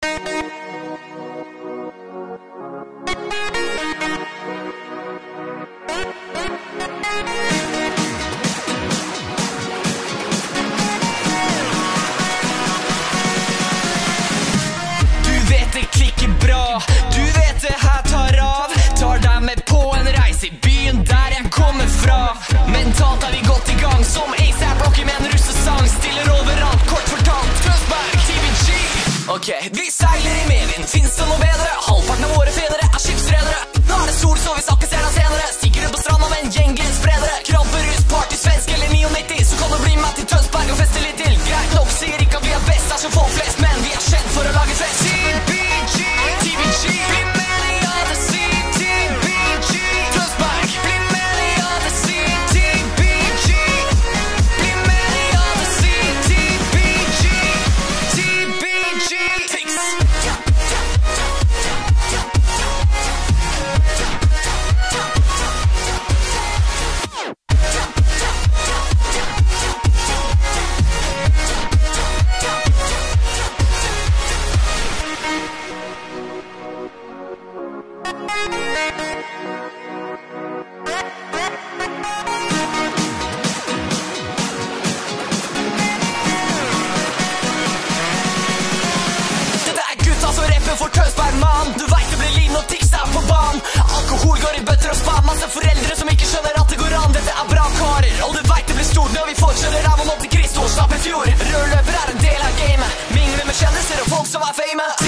Det klikker bra, du vet det her tar av. Tar deg med på en reise i byen der jeg kommer fra. Mentalt har vi gått i gang som A$AP Rocky med en russesang. Stiller overalt, kort fortalt, Tønsberg, TBG. Ok, vi seiler i medvind, finnes det noe bedre? Halvparten av våre fedre er skipsredere. Nå er det sol, så vi snakkes gjerne senere. Stikker ut på stranda med en gjeng glenspredere. Kramperus, party, svensk eller 99. Så kan du bli med til Tønsberg og feste litt til. Greit nok, sier ikke at vi er best, er som folk flest, men vi er kjent for å lage fest. For Tønsberg, mann. Du vet det blir lin og tics der på banen. Alkohol går i bøtter og spann. Masse foreldre som ikke skjønner at det går an. Dette er bra karer, og du vet det blir stort når vi fortsetter av og Monte Cristo og slapp i fjor. Rødløper er en del av gamet. Mingler med kjendiser og folk som er famous.